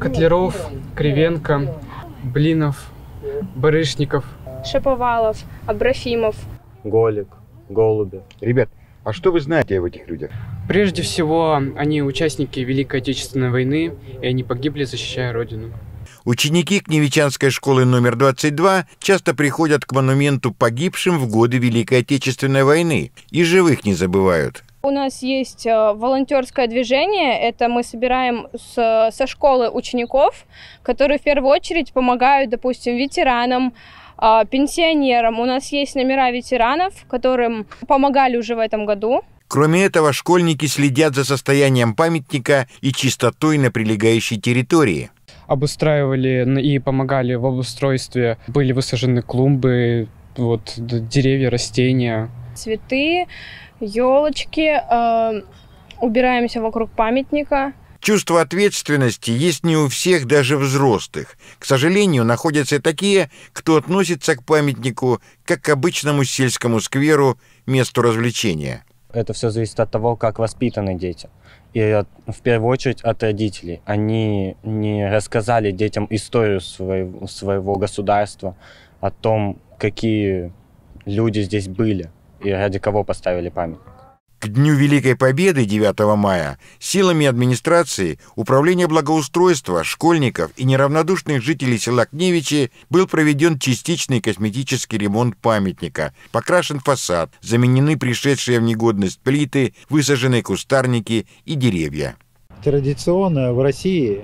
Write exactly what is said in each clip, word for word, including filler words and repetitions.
Котляров, Кривенко, Блинов, Барышников, Шаповалов, Абрафимов, Голик, Голубев. Ребят, а что вы знаете об этих людях? Прежде всего, они участники Великой Отечественной войны, и они погибли, защищая Родину. Ученики Кневичанской школы номер двадцать два часто приходят к монументу погибшим в годы Великой Отечественной войны и живых не забывают. У нас есть волонтерское движение, это мы собираем с, со школы учеников, которые в первую очередь помогают, допустим, ветеранам, пенсионерам. У нас есть номера ветеранов, которым помогали уже в этом году. Кроме этого, школьники следят за состоянием памятника и чистотой на прилегающей территории. Обустраивали и помогали в обустройстве. Были высажены клумбы, вот, деревья, растения. Цветы, елочки, э, убираемся вокруг памятника. Чувство ответственности есть не у всех, даже взрослых. К сожалению, находятся и такие, кто относится к памятнику как к обычному сельскому скверу, месту развлечения. Это все зависит от того, как воспитаны дети. И от, в первую очередь от родителей. Они не рассказали детям историю своего, своего государства, о том, какие люди здесь были и ради кого поставили памятник. К Дню Великой Победы девятого мая силами администрации, Управления благоустройства, школьников и неравнодушных жителей села Кневичи был проведен частичный косметический ремонт памятника, покрашен фасад, заменены пришедшие в негодность плиты, высажены кустарники и деревья. Традиционно в России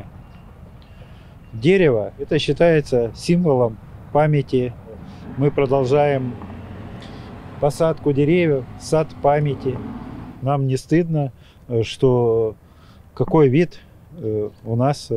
дерево это считается символом памяти. Мы продолжаем посадку деревьев, сад памяти. Нам не стыдно, что какой вид у нас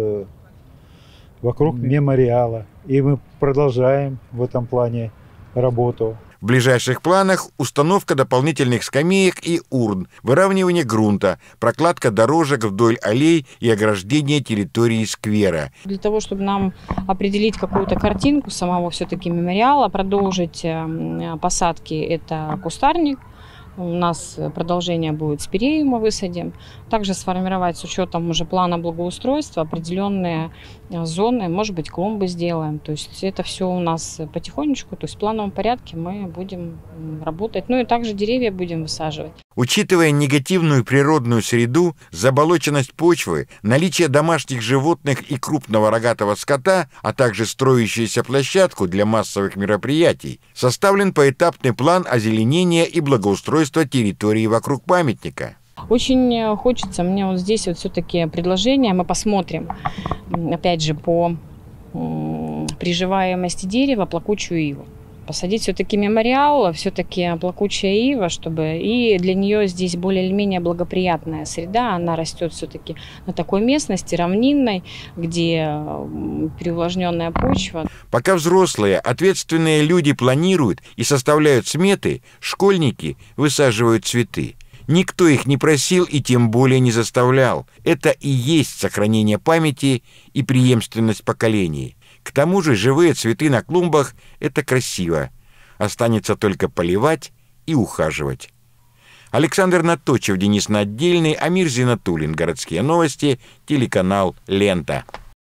вокруг мемориала. И мы продолжаем в этом плане работу. В ближайших планах установка дополнительных скамеек и урн, выравнивание грунта, прокладка дорожек вдоль аллей и ограждение территории сквера. Для того, чтобы нам определить какую-то картинку самого все-таки мемориала, продолжить посадки, это кустарник. У нас продолжение будет спирею, мы высадим. Также сформировать с учетом уже плана благоустройства определенные зоны, может быть, клумбы сделаем. То есть это все у нас потихонечку, то есть в плановом порядке мы будем работать. Ну и также деревья будем высаживать. Учитывая негативную природную среду, заболоченность почвы, наличие домашних животных и крупного рогатого скота, а также строящуюся площадку для массовых мероприятий, составлен поэтапный план озеленения и благоустройства территории вокруг памятника. Очень хочется мне вот здесь вот все-таки предложение, мы посмотрим, опять же, по приживаемости дерева плакучую иву. Посадить все-таки мемориал, все-таки плакучая ива, чтобы и для нее здесь более или менее благоприятная среда. Она растет все-таки на такой местности равнинной, где переувлажненная почва. Пока взрослые, ответственные люди планируют и составляют сметы, школьники высаживают цветы. Никто их не просил и тем более не заставлял. Это и есть сохранение памяти и преемственность поколений. К тому же живые цветы на клумбах – это красиво. Останется только поливать и ухаживать. Александр Наточев, Денис Наддельный, Амир Зинатуллин. Городские новости, телеканал «Лента».